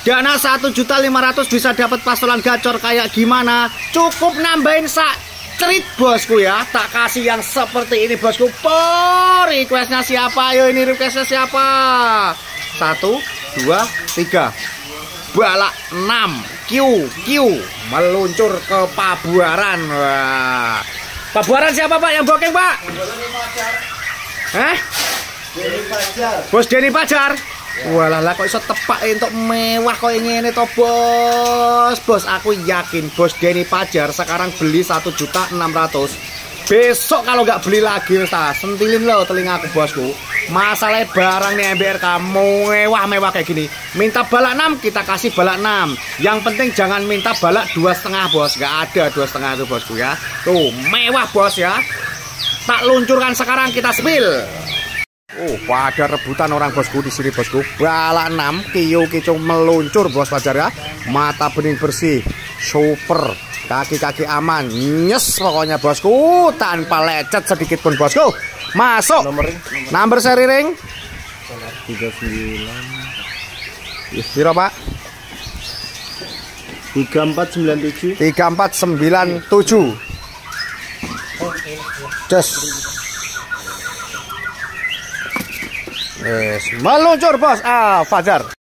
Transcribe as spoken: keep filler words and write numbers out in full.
Dana satu juta lima ratus bisa dapat pasolan gacor kayak gimana? Cukup nambahin sak cerit bosku ya. Tak kasih yang seperti ini bosku. Per requestnya siapa? Ayo ini requestnya siapa? Satu, dua, tiga. Balak enam Q Q meluncur ke Pabuaran. Wah. Pabuaran siapa Pak yang booking Pak? Hah? Denny Pajar. Bos Denny Pajar. Walah lah kok iso tepak untuk mewah kok ngene to bos. Bos aku yakin bos Denny Pajar sekarang beli satu juta enam ratus. Besok kalau nggak beli lagi ta sentilin lo telingaku bosku. Masalah barang nih M B R kamu mewah-mewah kayak gini. Minta balak enam kita kasih balak enam. Yang penting jangan minta balak dua setengah bos. Nggak ada dua setengah tuh bosku ya. Tuh mewah bos ya. Tak luncurkan sekarang kita spill. Oh, pada rebutan orang bosku di sini bosku. Balak enam, kiyo kicung meluncur bos Pajar ya. Mata bening bersih, super, kaki-kaki aman, nyes pokoknya bosku, tanpa lecet sedikit pun bosku. Masuk. Nomor, nomor seri ring tiga sembilan. Biro Pak? tiga empat sembilan tujuh. tiga empat sembilan tujuh. Just. Yes, meluncur bos. Ah, Fajar.